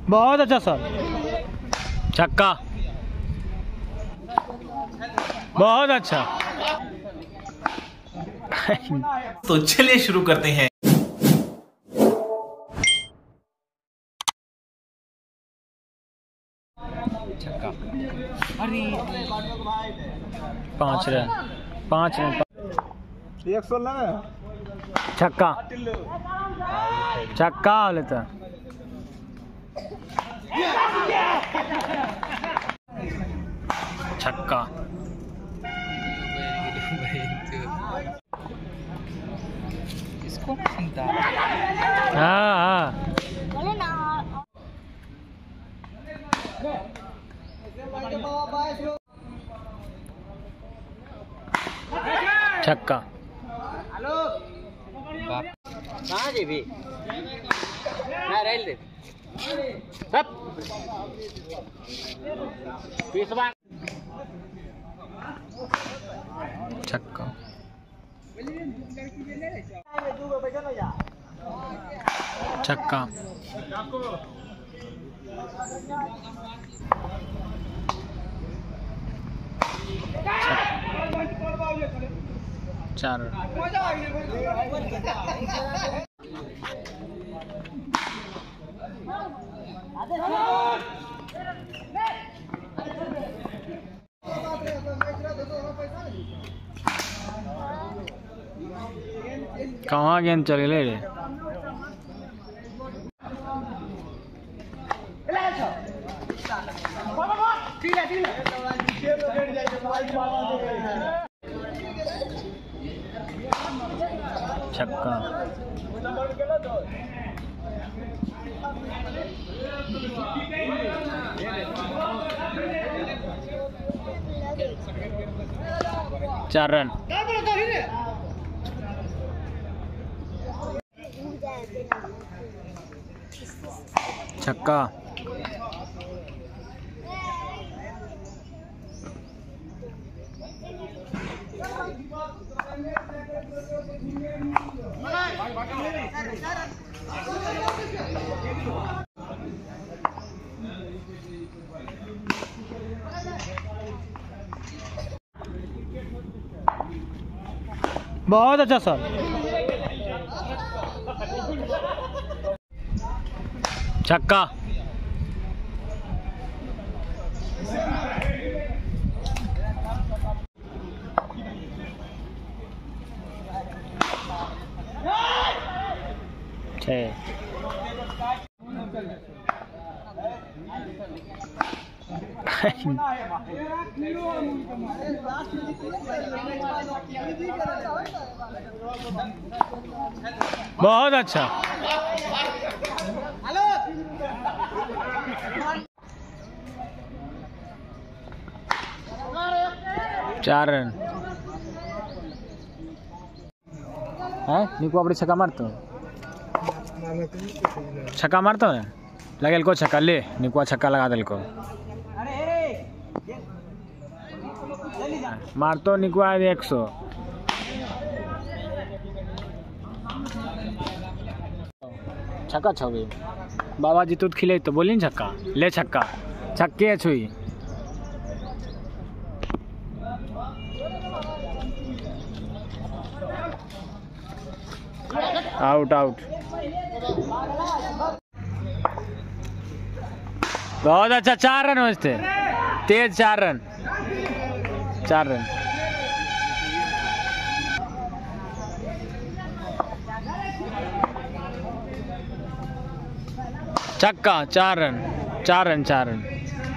बहुत अच्छा सर, छक्का, बहुत अच्छा। तो चलिए शुरू करते हैं। छक्का, अरे 5 रन, 5 रन, 116 छक्का, छक्का लेता, छक्का, इसको चिंता। हाँ, छक्का, कहाँ जी भी ना रेल दे सब पीसवा छक्का, छक्का, 4 रन, कहाँ गेंद चले रे? छक्का, चार रन, छक्का, बहुत अच्छा सर, छक्का, बहुत अच्छा, चार रन है। निको अपने छक्का मारतो, छक्का मारतो है, लगेल को छक्का ले, निको छक्का लगा दिल को, मारतो निको 100। छक्का छवि बाबा जी तू खिले तो बोली छक्का ले, छक्का छक्के छुई, आउट आउट, बहुत अच्छा, 4 रन होते तेज, 4 रन, 4 रन, छक्का, 4 रन, 4 रन, 4 रन,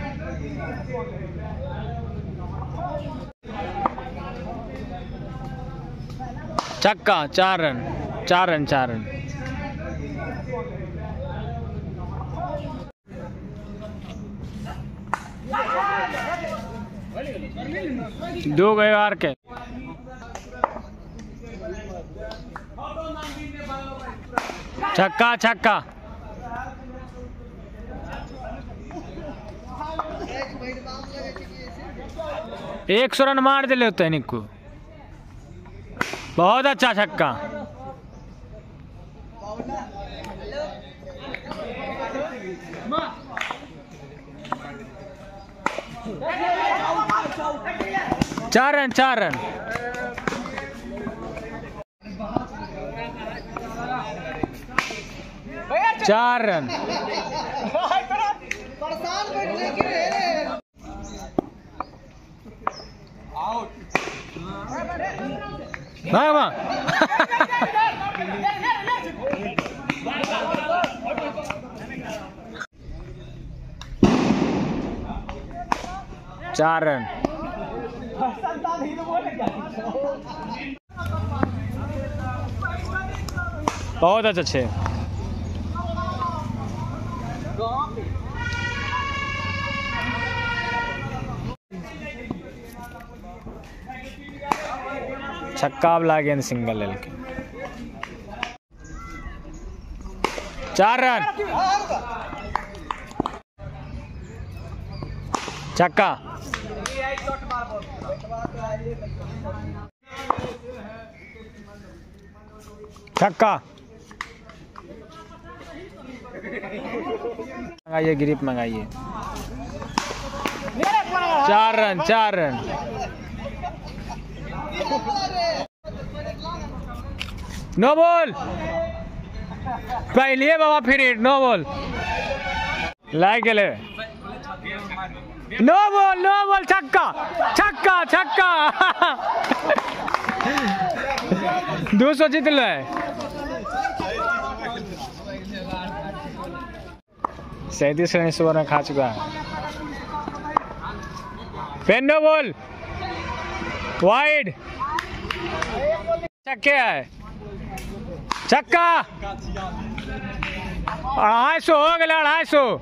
छक्का, 4 रन, 4 रन, 4 रन, दो गए आर के, छक्का, छक्का, 100 रन मार दिले होते हैं निक्कू, बहुत अच्छा छक्का, Ma 4 रन 4 रन। चार रन। भाग भाग। 4 रन। बहुत अच्छे। छक्का वाला गेंद सिंगल ले के 4 रन। छक्का। छक्का। मंगाइए ग्रिप मंगाइए। 4 रन 4 रन। No ball. पहले बाबा फिर no ball like Gayle. No ball छक्का छक्का छक्का। 200 जीत ले। 37 रन इस ओवर में खा चुका है। फिर नो बॉल वाइड। छक्के है। छक्का। 250 हो गया। 250।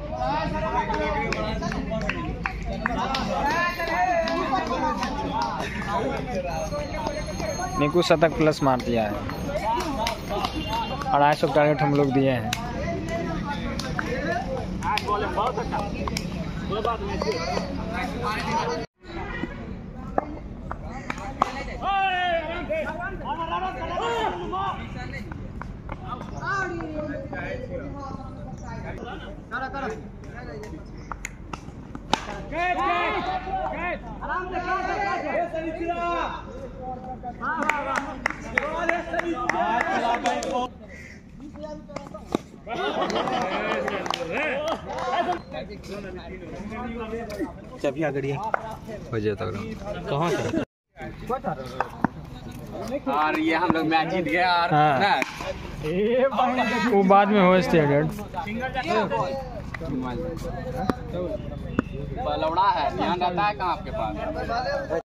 निकू शतक प्लस मार दिया है। 250 टारगेट हम लोग दिए हैं। चाबी आगड़ी हो जाता कहाँ से और ये हम लोग मैच जीत गए और हाँ। वो बाद में हो स्टेडियम लौड़ा है ध्यान रहता है कहाँ आपके पास।